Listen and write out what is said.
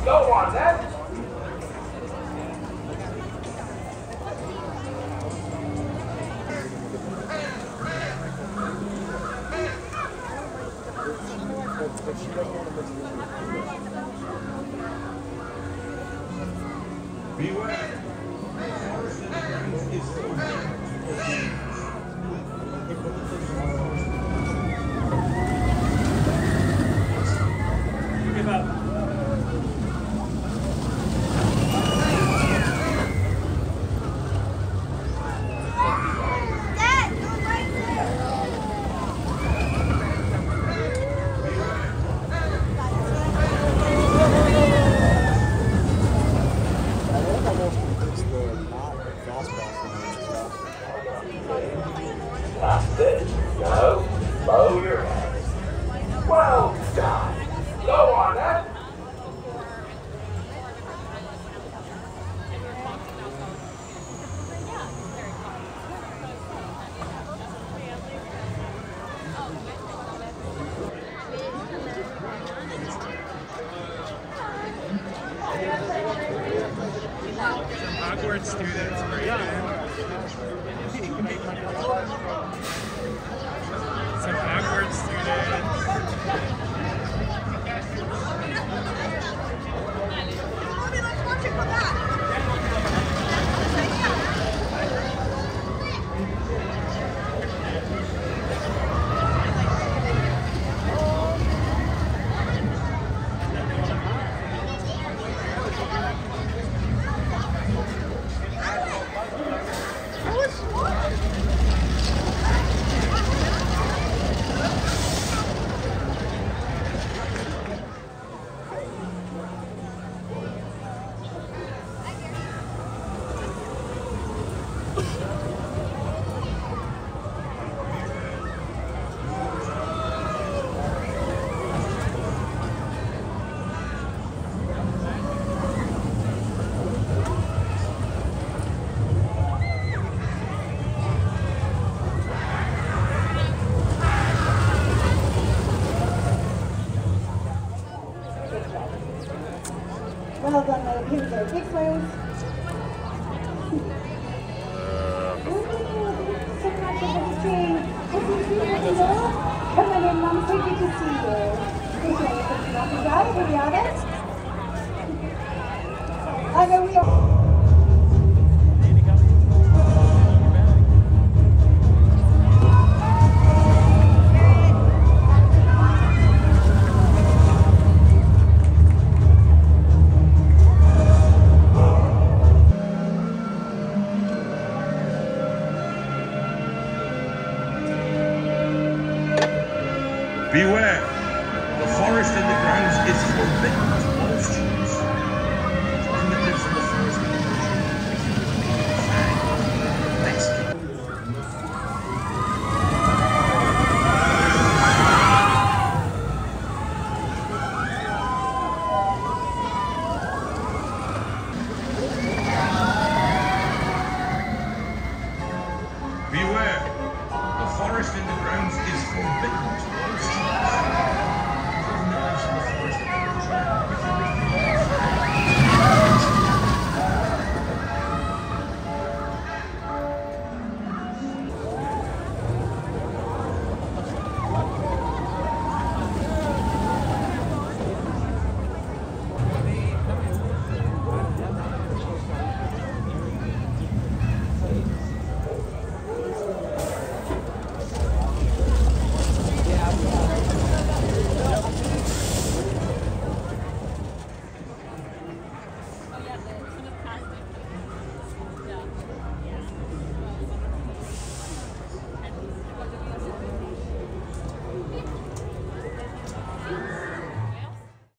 Go on then. Beware. Give up. That's it. Go. Bow your head. Well done. Go on then. Hogwarts students, some Hogwarts students. Mommy, let's watch it come back. Well done, my here's our big players. So much of everything. Come on in, Mom. So good to see you. Okay, I know we are.